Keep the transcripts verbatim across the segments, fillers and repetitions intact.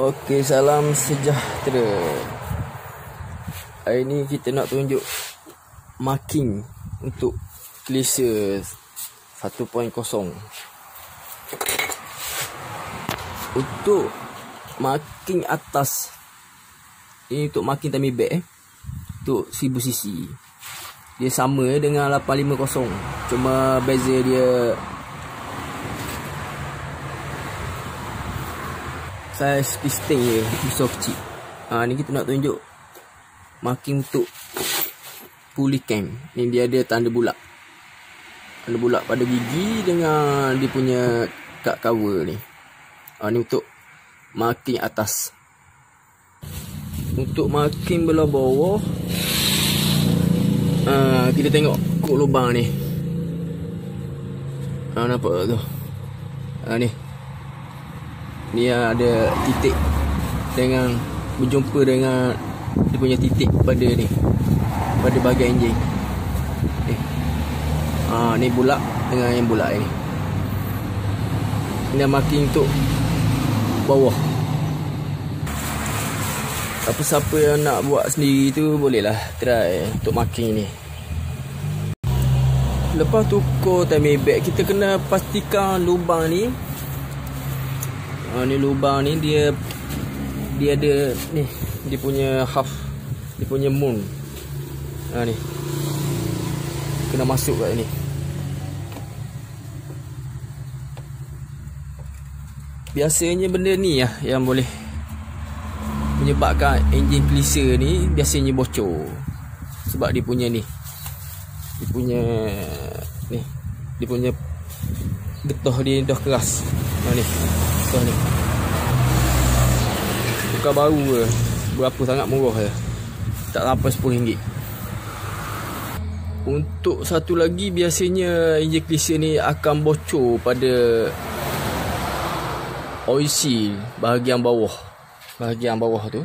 Okey, salam sejahtera. Hari ni kita nak tunjuk marking untuk klise satu titik kosong. Untuk marking atas, ini untuk marking tummy bag eh, untuk seribu cc. Dia sama eh, dengan lapan lima kosong. Cuma beza dia saiz piston je besar kecil. Ha, ni kita nak tunjuk marking untuk pulley cam. Ni dia ada tanda bulat. Tanda bulat pada gigi dengan dia punya kad cover ni. Ha, ni untuk marking atas. Untuk marking belah bawah, ha, kita tengok kod lubang ni. Ha, nampak tu. Ha, ni. Ni ada titik dengan berjumpa dengan dia punya titik pada ni, pada bahagian enjin ni. Ha, ni bulat dengan yang bulat ni. Ini marking untuk bawah. Siapa-siapa yang nak buat sendiri tu bolehlah try untuk marking ni. Lepas tukar tummy bag, kita kena pastikan lubang ni. Ha, ni lubang ni dia dia ada ni, dia punya half, dia punya moon. Ha, ni kena masuk kat ni. Biasanya benda ni lah yang boleh menyebabkan enjin klise ni biasanya bocor. Sebab dia punya ni, dia punya ni, dia punya getah dia dah keras. Ha, ni getah ni tukar baru ke, berapa sangat murah je, tak sampai sepuluh ringgit. Untuk satu lagi, biasanya enjin klise ni akan bocor pada oil seal bahagian bawah. Bahagian bawah tu,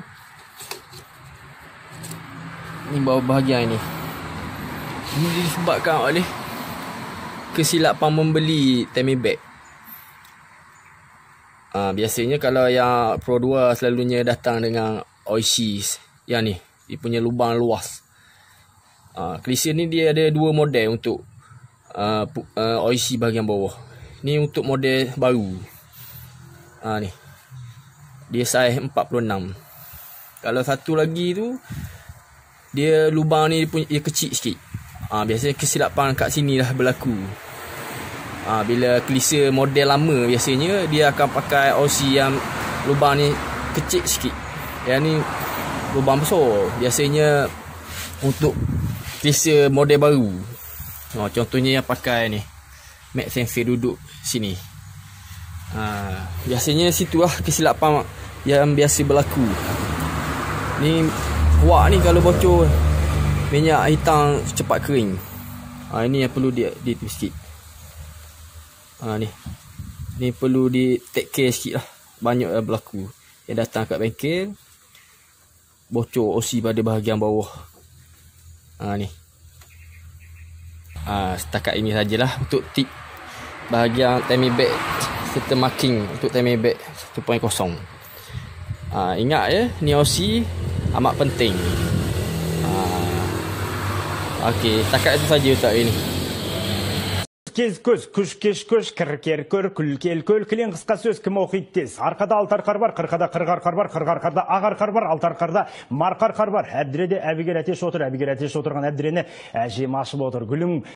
ni bawah bahagian ni. Ini disebabkan oleh kesilapan membeli tummy bag. Ha, biasanya kalau yang Pro dua selalunya datang dengan oil seal yang ni, dia punya lubang luas. Ha, klise ni dia ada dua model untuk uh, uh, oil seal bahagian bawah. Ni untuk model baru. Ha, ni dia saiz empat puluh enam. Kalau satu lagi tu, dia lubang ni dia punya dia kecil sikit. Ha, biasanya kesilapan kat sini lah berlaku. Ha, bila klise model lama, biasanya dia akan pakai O C yang lubang ni kecil sikit. Yang ni lubang besar. Biasanya untuk klise model baru. Ha, contohnya yang pakai ni, Max Sensei duduk sini. Ha, biasanya situ lah kesilapan yang biasa berlaku. Ni wak ni kalau bocor, minyak hitam cepat kering. Ha, ini yang perlu dia di sikit. Ha, ni ni perlu di take care sikit lah. Banyak yang berlaku yang datang kat bengkel bocor O C pada bahagian bawah. Ha, ni ha, setakat ini sajalah untuk tip bahagian tummy bag serta marking untuk tummy bag satu titik kosong. Ha, ingat ya, ni O C amat penting. Ha, okey, setakat itu saja untuk hari ini. Кез көз, күш кеш көш, кір көр, күл кел көл, кілең қысқа сөз кім оқиды тез. Арқада алты арқар бар, қырқада қырық арқар бар, қырық арқарда ақ арқар бар, алты арқарда марқа арқар бар. Әбдіреде әбігер әтеш отыр, әбігер әтеш отырған әбдірені әжем ашып отыр. Гүлің